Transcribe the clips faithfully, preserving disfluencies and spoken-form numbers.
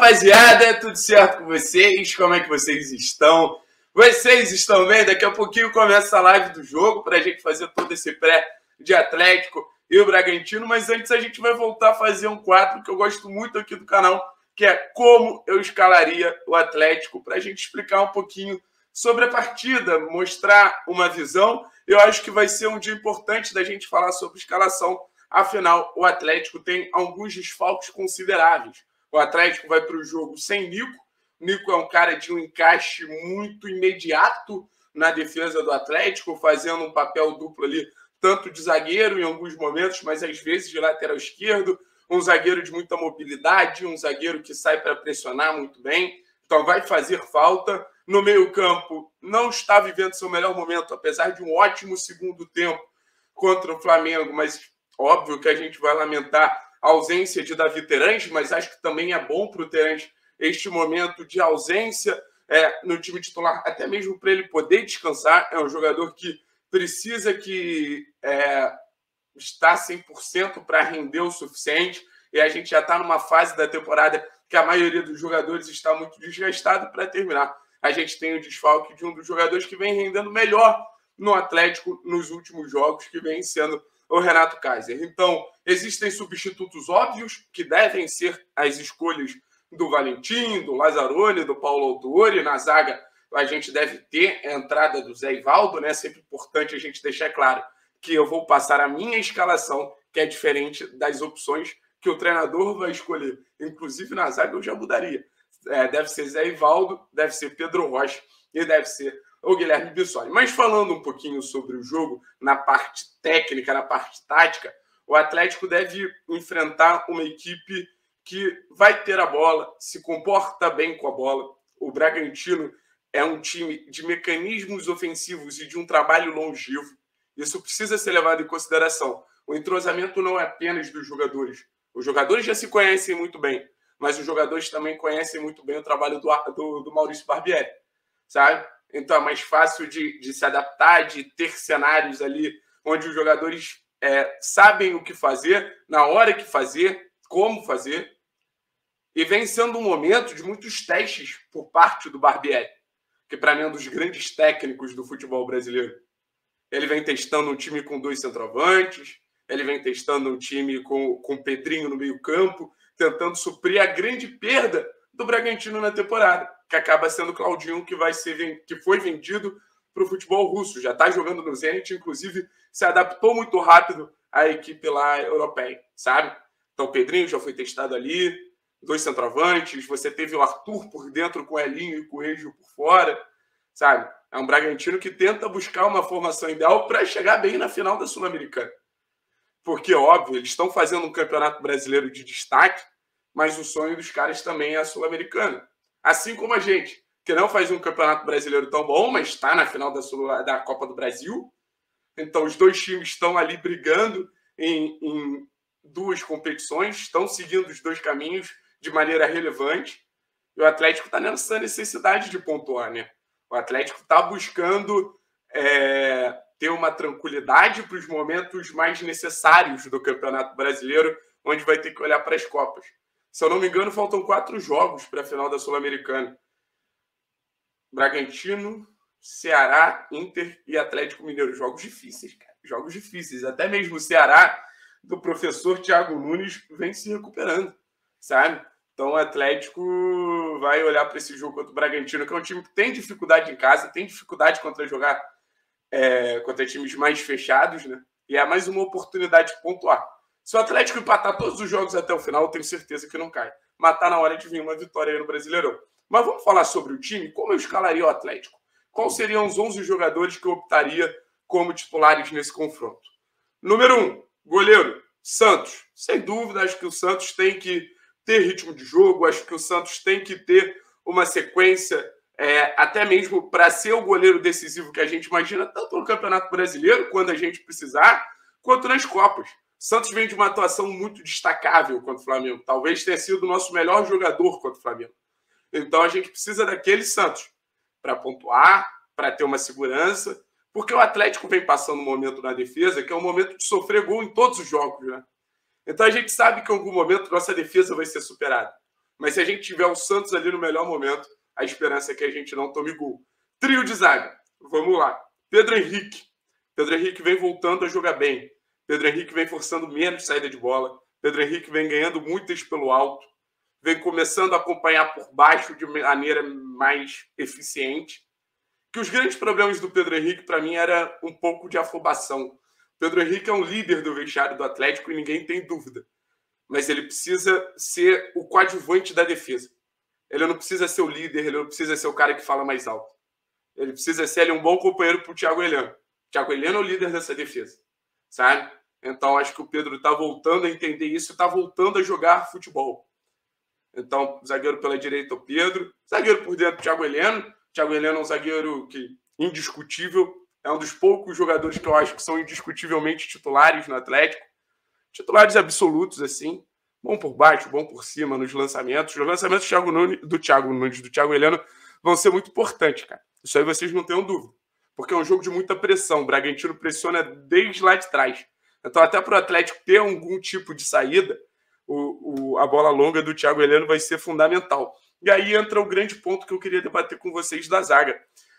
rapaziada, tudo certo com vocês? Como é que vocês estão? Vocês estão bem? Daqui a pouquinho começa a live do jogo para a gente fazer todo esse pré de Atlético e o Bragantino, mas antes a gente vai voltar a fazer um quadro que eu gosto muito aqui do canal, que é como eu escalaria o Atlético, para a gente explicar um pouquinho sobre a partida, mostrar uma visão. Eu acho que vai ser um dia importante da gente falar sobre escalação, afinal o Atlético tem alguns desfalques consideráveis. O Atlético vai para o jogo sem Nico. Nico é um cara de um encaixe muito imediato na defesa do Atlético, fazendo um papel duplo ali, tanto de zagueiro em alguns momentos, mas às vezes de lateral esquerdo, um zagueiro de muita mobilidade, um zagueiro que sai para pressionar muito bem, então vai fazer falta. No meio-campo, não está vivendo seu melhor momento, apesar de um ótimo segundo tempo contra o Flamengo, mas óbvio que a gente vai lamentar a ausência de Davi Terãs, mas acho que também é bom para o Terãs este momento de ausência é, no time titular, até mesmo para ele poder descansar. É um jogador que precisa que é, está cem por cento para render o suficiente, e a gente já está numa fase da temporada que a maioria dos jogadores está muito desgastado para terminar. A gente tem o desfalque de um dos jogadores que vem rendendo melhor no Atlético nos últimos jogos, que vem sendo o Renato Kaiser. Então, existem substitutos óbvios, que devem ser as escolhas do Valentim, do Lazzaroni, do Paulo Autuori. Na zaga, a gente deve ter a entrada do Zé Ivaldo, né? Sempre importante a gente deixar claro que eu vou passar a minha escalação, que é diferente das opções que o treinador vai escolher. Inclusive, na zaga, eu já mudaria. É, deve ser Zé Ivaldo, deve ser Pedro Rocha e deve ser o Guilherme Bissoli. Mas falando um pouquinho sobre o jogo, na parte técnica, na parte tática, o Atlético deve enfrentar uma equipe que vai ter a bola, se comporta bem com a bola. O Bragantino é um time de mecanismos ofensivos e de um trabalho longevo. Isso precisa ser levado em consideração. O entrosamento não é apenas dos jogadores. Os jogadores já se conhecem muito bem, mas os jogadores também conhecem muito bem o trabalho do, do, do Maurício Barbieri, sabe? Então é mais fácil de, de se adaptar, de ter cenários ali onde os jogadores é, sabem o que fazer, na hora que fazer, como fazer. E vem sendo um momento de muitos testes por parte do Barbieri, que para mim é um dos grandes técnicos do futebol brasileiro. Ele vem testando um time com dois centroavantes, ele vem testando um time com, com o Pedrinho no meio-campo, tentando suprir a grande perda do Bragantino na temporada, que acaba sendo o Claudinho, que, vai ser, que foi vendido para o futebol russo. Já está jogando no Zenit, inclusive se adaptou muito rápido à equipe lá europeia, sabe? Então o Pedrinho já foi testado ali, dois centroavantes, você teve o Arthur por dentro com o Elinho e com o Coelho por fora, sabe? É um Bragantino que tenta buscar uma formação ideal para chegar bem na final da Sul-Americana. Porque, óbvio, eles estão fazendo um campeonato brasileiro de destaque, mas o sonho dos caras também é a Sul-Americana. Assim como a gente, que não faz um campeonato brasileiro tão bom, mas está na final da, Sul, da Copa do Brasil. Então, os dois times estão ali brigando em, em duas competições, estão seguindo os dois caminhos de maneira relevante. E o Atlético está nessa necessidade de pontuar, né? O Atlético está buscando é, ter uma tranquilidade para os momentos mais necessários do Campeonato Brasileiro, onde vai ter que olhar para as Copas. Se eu não me engano, faltam quatro jogos para a final da Sul-Americana. Bragantino, Ceará, Inter e Atlético Mineiro. Jogos difíceis, cara. Jogos difíceis. Até mesmo o Ceará, do professor Thiago Nunes, vem se recuperando, sabe? Então o Atlético vai olhar para esse jogo contra o Bragantino, que é um time que tem dificuldade em casa, tem dificuldade contra jogar é, contra times mais fechados, né? E é mais uma oportunidade de pontuar. Se o Atlético empatar todos os jogos até o final, eu tenho certeza que não cai. Matar na hora de vir uma vitória aí no Brasileirão. Mas vamos falar sobre o time? Como eu escalaria o Atlético? Quais seriam os onze jogadores que eu optaria como titulares nesse confronto? Número um, goleiro, Santos. Sem dúvida, acho que o Santos tem que ter ritmo de jogo, acho que o Santos tem que ter uma sequência, é, até mesmo para ser o goleiro decisivo que a gente imagina, tanto no Campeonato Brasileiro, quando a gente precisar, quanto nas Copas. Santos vem de uma atuação muito destacável contra o Flamengo. Talvez tenha sido o nosso melhor jogador contra o Flamengo. Então a gente precisa daquele Santos para pontuar, para ter uma segurança, porque o Atlético vem passando um momento na defesa que é um momento de sofrer gol em todos os jogos, né? Então a gente sabe que em algum momento nossa defesa vai ser superada. Mas se a gente tiver o Santos ali no melhor momento, a esperança é que a gente não tome gol. Trio de zaga. Vamos lá. Pedro Henrique. Pedro Henrique vem voltando a jogar bem. Pedro Henrique vem forçando menos saída de bola. Pedro Henrique vem ganhando muitas pelo alto. Vem começando a acompanhar por baixo de maneira mais eficiente. Que os grandes problemas do Pedro Henrique, para mim, era um pouco de afobação. Pedro Henrique é um líder do vestiário do Atlético e ninguém tem dúvida. Mas ele precisa ser o coadjuvante da defesa. Ele não precisa ser o líder, ele não precisa ser o cara que fala mais alto. Ele precisa ser ele, um bom companheiro para o Thiago Heleno. O Thiago Heleno é o líder dessa defesa, sabe? Então, acho que o Pedro está voltando a entender isso e está voltando a jogar futebol. Então, zagueiro pela direita, o Pedro. Zagueiro por dentro, o Thiago Heleno. O Thiago Heleno é um zagueiro que, indiscutível, é um dos poucos jogadores que eu acho que são indiscutivelmente titulares no Atlético. Titulares absolutos, assim. Bom por baixo, bom por cima nos lançamentos. Os lançamentos do Thiago Nunes, do Thiago Nunes, do Thiago Heleno vão ser muito importantes, cara. Isso aí vocês não tenham dúvida. Porque é um jogo de muita pressão. O Bragantino pressiona desde lá de trás. Então, até para o Atlético ter algum tipo de saída, o, o, a bola longa do Thiago Heleno vai ser fundamental. E aí entra o grande ponto que eu queria debater com vocês da zaga.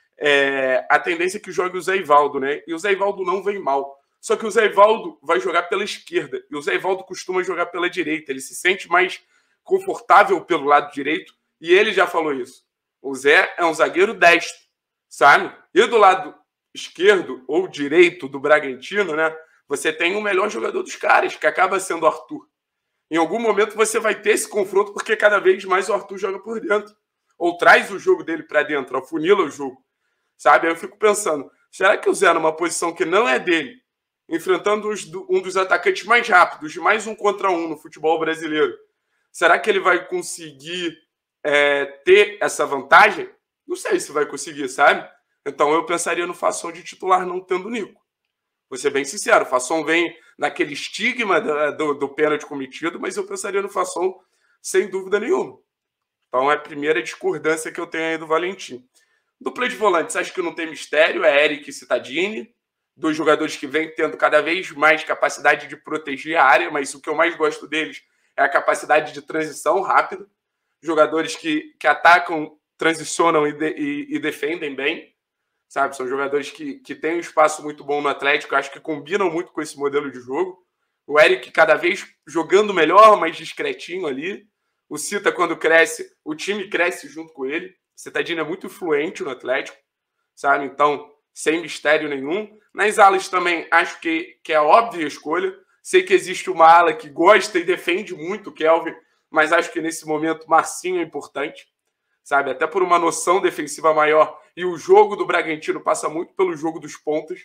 É, a tendência é que jogue o Zé Ivaldo, né? E o Zé Ivaldo não vem mal. Só que o Zé Ivaldo vai jogar pela esquerda. E o Zé Ivaldo costuma jogar pela direita. Ele se sente mais confortável pelo lado direito. E ele já falou isso. O Zé é um zagueiro destro, sabe? E do lado esquerdo ou direito do Bragantino, né? Você tem o melhor jogador dos caras, que acaba sendo o Arthur. Em algum momento você vai ter esse confronto, porque cada vez mais o Arthur joga por dentro. Ou traz o jogo dele para dentro, afunila o jogo. Sabe? Aí eu fico pensando, será que o Zé, numa posição que não é dele, enfrentando um dos atacantes mais rápidos, de mais um contra um no futebol brasileiro, será que ele vai conseguir é, ter essa vantagem? Não sei se vai conseguir, sabe? Então eu pensaria no Fasson de titular não tendo o Nico. Vou ser bem sincero, o Fasson vem naquele estigma do, do, do pênalti cometido, mas eu pensaria no Fasson sem dúvida nenhuma. Então é a primeira discordância que eu tenho aí do Valentim. Dupla de volantes, acho que não tem mistério, é Eric e Cittadini. Dois jogadores que vêm tendo cada vez mais capacidade de proteger a área, mas o que eu mais gosto deles é a capacidade de transição rápida. Jogadores que, que atacam, transicionam e, de, e, e defendem bem, sabe? São jogadores que, que têm um espaço muito bom no Atlético, acho que combinam muito com esse modelo de jogo. O Eric cada vez jogando melhor, mais discretinho ali. O Cita, quando cresce, o time cresce junto com ele. O Cittadini é muito influente no Atlético, sabe? Então, sem mistério nenhum. Nas alas também acho que, que é a óbvia escolha. Sei que existe uma ala que gosta e defende muito o Kelvin, mas acho que nesse momento Marcinho é importante, sabe? Até por uma noção defensiva maior. E o jogo do Bragantino passa muito pelo jogo dos pontas.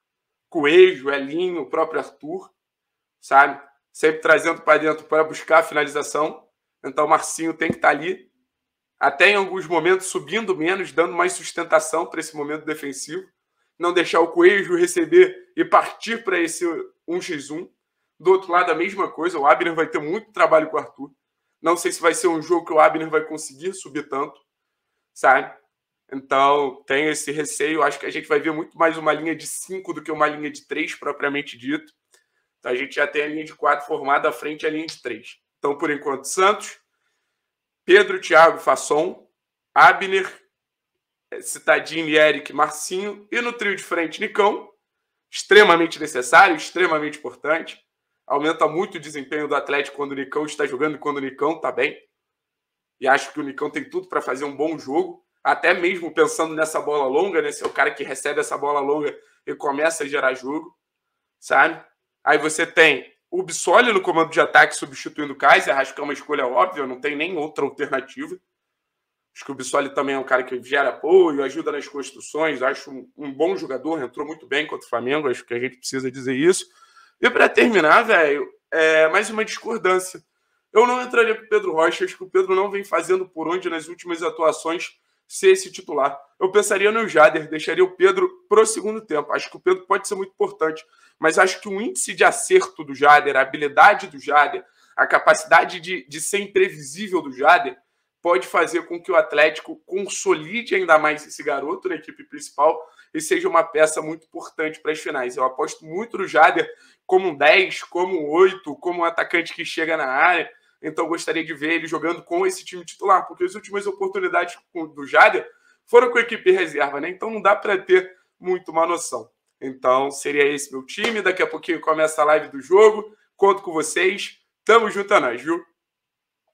Coelho, Elinho, o próprio Arthur, sabe? Sempre trazendo para dentro para buscar a finalização. Então Marcinho tem que estar ali. Até em alguns momentos subindo menos, dando mais sustentação para esse momento defensivo. Não deixar o Coelho receber e partir para esse um contra um. Do outro lado, a mesma coisa. O Abner vai ter muito trabalho com o Arthur. Não sei se vai ser um jogo que o Abner vai conseguir subir tanto, sabe? Então, tem esse receio. Acho que a gente vai ver muito mais uma linha de cinco do que uma linha de três, propriamente dito. Então, a gente já tem a linha de quatro formada à frente e a linha de três. Então, por enquanto, Santos, Pedro, Thiago, Fasson, Abner, Cittadini, Eric, Marcinho. E no trio de frente, Nicão. Extremamente necessário, extremamente importante. Aumenta muito o desempenho do Atlético quando o Nicão está jogando e quando o Nicão está bem. E acho que o Nicão tem tudo para fazer um bom jogo. Até mesmo pensando nessa bola longa, né? Ser o cara que recebe essa bola longa e começa a gerar jogo, sabe? Aí você tem o Bissoli no comando de ataque substituindo o Kaiser. Acho que é uma escolha óbvia, não tem nem outra alternativa. Acho que o Bissoli também é um cara que gera apoio, ajuda nas construções. Acho um, um bom jogador, entrou muito bem contra o Flamengo. Acho que a gente precisa dizer isso. E para terminar, velho, é mais uma discordância. Eu não entraria com o Pedro Rocha. Acho que o Pedro não vem fazendo por onde nas últimas atuações ser esse titular. Eu pensaria no Jader, deixaria o Pedro pro segundo tempo. Acho que o Pedro pode ser muito importante, mas acho que o índice de acerto do Jader, a habilidade do Jader, a capacidade de, de ser imprevisível do Jader, pode fazer com que o Atlético consolide ainda mais esse garoto na equipe principal e seja uma peça muito importante para as finais. Eu aposto muito no Jader como um dez, como um oito, como um atacante que chega na área, então gostaria de ver ele jogando com esse time titular, porque as últimas oportunidades do Jader foram com a equipe reserva, né? Então não dá para ter muito uma noção. Então seria esse meu time, daqui a pouquinho começa a live do jogo, conto com vocês, tamo junto a nós, viu?